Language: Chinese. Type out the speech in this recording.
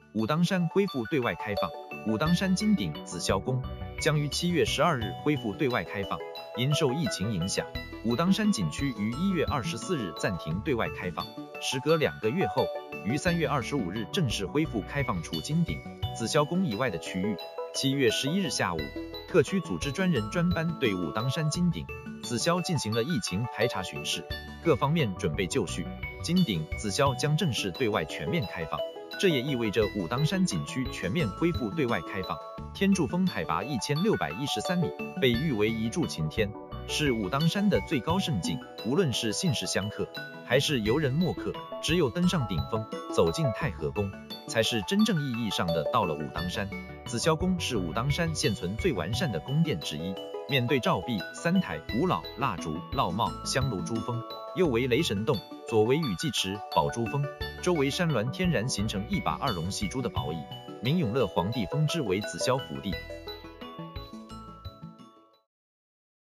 武当山恢复对外开放。武当山金顶紫霄宫将于7月12日恢复对外开放。因受疫情影响，武当山景区于1月24日暂停对外开放，时隔2个月后，于3月25日正式恢复开放除金顶、紫霄宫以外的区域。7月11日下午，特区组织专人专班对武当山金顶、紫霄进行了疫情排查巡视，各方面准备就绪，金顶、紫霄将正式对外全面开放。这也意味着武当山景区全面恢复对外开放。天柱峰海拔1613米，被誉为一柱擎天，是武当山的最高胜境。无论是信士香客，还是游人墨客，只有登上顶峰，走进太和宫，才是真正意义上的到了武当山。紫霄宫是武当山现存最完善的宫殿之一，面对照壁、3台、五老、蜡烛、烙帽、香炉珠峰，右为雷神洞，左为雨季池、宝珠峰，周围山峦天然形成一把2龙戏珠的宝椅。明永乐皇帝封之为紫霄福地，